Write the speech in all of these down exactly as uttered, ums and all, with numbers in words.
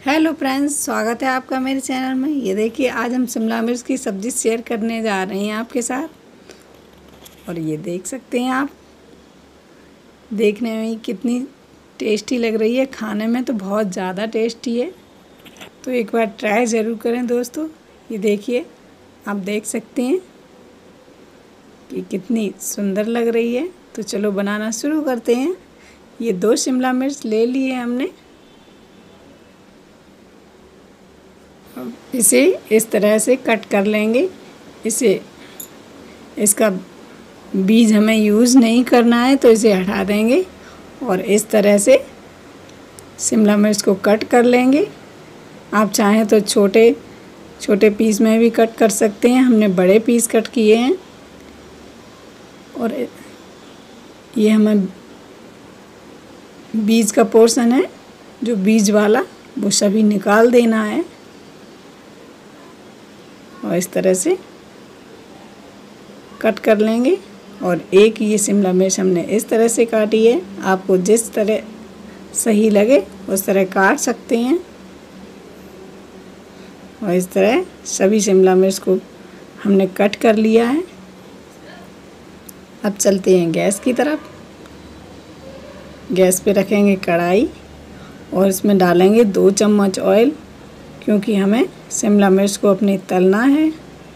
Hello friends, स्वागत है आपका मेरे चैनल में। ये देखिए, आज हम शिमला मिर्च की सब्ज़ी शेयर करने जा रहे हैं आपके साथ। और ये देख सकते हैं आप, देखने में कितनी टेस्टी लग रही है, खाने में तो बहुत ज़्यादा टेस्टी है। तो एक बार ट्राई ज़रूर करें दोस्तों। ये देखिए, आप देख सकते हैं कि कितनी सुंदर लग रही है। तो चलो बनाना शुरू करते हैं। ये दो शिमला मिर्च ले लिए हमने। इसे इस तरह से कट कर लेंगे। इसे इसका बीज हमें यूज़ नहीं करना है, तो इसे हटा देंगे और इस तरह से शिमला मिर्च को कट कर लेंगे। आप चाहें तो छोटे छोटे पीस में भी कट कर सकते हैं। हमने बड़े पीस कट किए हैं। और ये हमें बीज का पोर्शन है, जो बीज वाला, वो सभी निकाल देना है। और इस तरह से कट कर लेंगे। और एक ये शिमला मिर्च हमने इस तरह से काटी है। आपको जिस तरह सही लगे उस तरह काट सकते हैं। और इस तरह सभी शिमला मिर्च को हमने कट कर लिया है। अब चलते हैं गैस की तरफ। गैस पे रखेंगे कढ़ाई और इसमें डालेंगे दो चम्मच ऑयल, क्योंकि हमें शिमला मिर्च को अपने तलना है।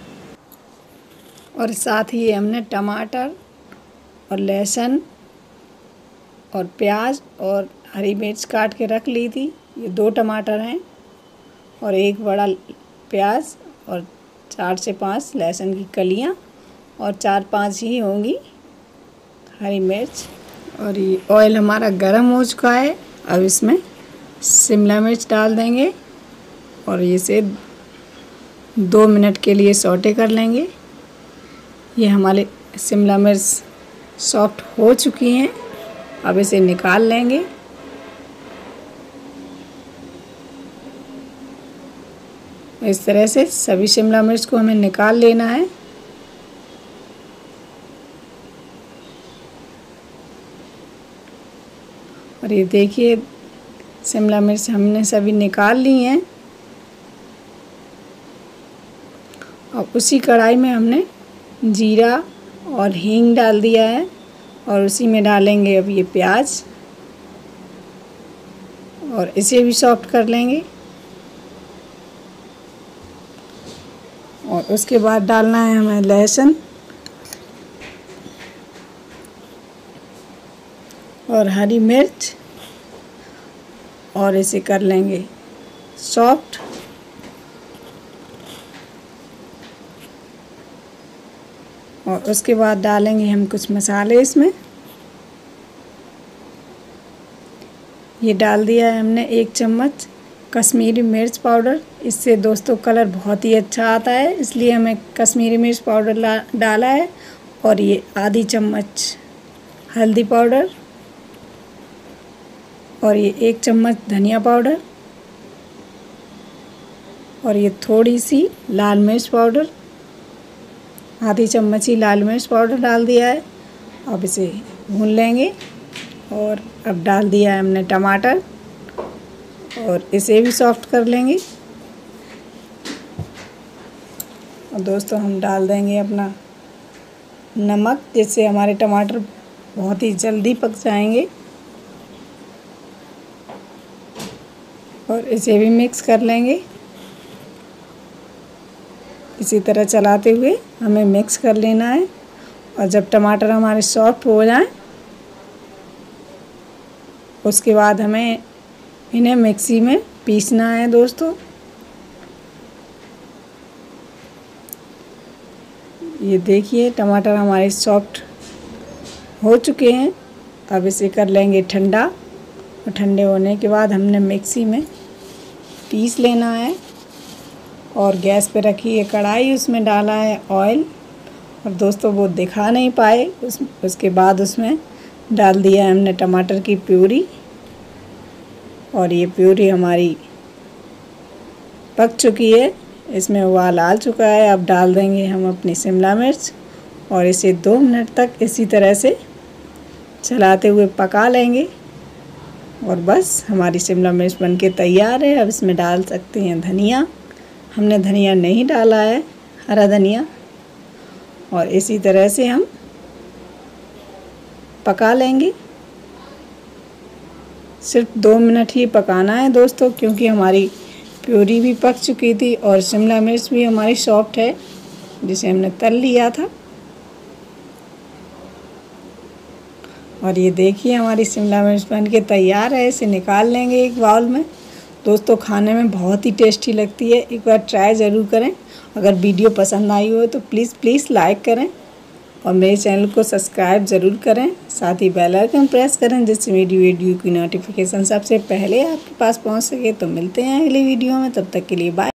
और साथ ही हमने टमाटर और लहसुन और प्याज और हरी मिर्च काट के रख ली थी। ये दो टमाटर हैं और एक बड़ा प्याज और चार से पांच लहसुन की कलियां और चार पांच ही होंगी हरी मिर्च। और ये ऑयल हमारा गर्म हो चुका है। अब इसमें शिमला मिर्च डाल देंगे और इसे दो मिनट के लिए सौटे कर लेंगे। ये हमारे शिमला मिर्च सॉफ्ट हो चुकी हैं। अब इसे निकाल लेंगे। इस तरह से सभी शिमला मिर्च को हमें निकाल लेना है। और ये देखिए, शिमला मिर्च हमने सभी निकाल ली हैं। और उसी कढ़ाई में हमने जीरा और हींग डाल दिया है। और उसी में डालेंगे अब ये प्याज और इसे भी सॉफ्ट कर लेंगे। और उसके बाद डालना है हमें लहसुन और हरी मिर्च और इसे कर लेंगे सॉफ्ट। और उसके बाद डालेंगे हम कुछ मसाले इसमें। ये डाल दिया है हमने एक चम्मच कश्मीरी मिर्च पाउडर। इससे दोस्तों कलर बहुत ही अच्छा आता है, इसलिए हमें कश्मीरी मिर्च पाउडर डाला है। और ये आधी चम्मच हल्दी पाउडर और ये एक चम्मच धनिया पाउडर और ये थोड़ी सी लाल मिर्च पाउडर, आधी चम्मच ही लाल मिर्च पाउडर डाल दिया है। अब इसे भून लेंगे। और अब डाल दिया है हमने टमाटर और इसे भी सॉफ्ट कर लेंगे। और दोस्तों हम डाल देंगे अपना नमक, जिससे हमारे टमाटर बहुत ही जल्दी पक जाएंगे। और इसे भी मिक्स कर लेंगे। इसी तरह चलाते हुए हमें मिक्स कर लेना है। और जब टमाटर हमारे सॉफ्ट हो जाएं, उसके बाद हमें इन्हें मिक्सी में पीसना है दोस्तों। ये देखिए, टमाटर हमारे सॉफ्ट हो चुके हैं। अब इसे कर लेंगे ठंडा। और ठंडे होने के बाद हमने मिक्सी में पीस लेना है। और गैस पे रखी है कढ़ाई, उसमें डाला है ऑयल। और दोस्तों वो दिखा नहीं पाए, उस उसके बाद उसमें डाल दिया है हमने टमाटर की प्यूरी। और ये प्यूरी हमारी पक चुकी है, इसमें उबाल आ चुका है। अब डाल देंगे हम अपनी शिमला मिर्च और इसे दो मिनट तक इसी तरह से चलाते हुए पका लेंगे। और बस हमारी शिमला मिर्च बनके तैयार है। अब इसमें डाल सकते हैं धनिया। हमने धनिया नहीं डाला है, हरा धनिया। और इसी तरह से हम पका लेंगे। सिर्फ दो मिनट ही पकाना है दोस्तों, क्योंकि हमारी प्यूरी भी पक चुकी थी और शिमला मिर्च भी हमारी सॉफ्ट है, जिसे हमने तल लिया था। और ये देखिए हमारी शिमला मिर्च बनके तैयार है। इसे निकाल लेंगे एक बाउल में। दोस्तों खाने में बहुत ही टेस्टी लगती है, एक बार ट्राई ज़रूर करें। अगर वीडियो पसंद आई हो तो प्लीज़ प्लीज़ लाइक करें और मेरे चैनल को सब्सक्राइब ज़रूर करें। साथ ही बेल आइकन प्रेस करें, जिससे मेरी वीडियो की नोटिफिकेशन सबसे पहले आपके पास पहुंच सके। तो मिलते हैं अगली वीडियो में, तब तक के लिए बाय।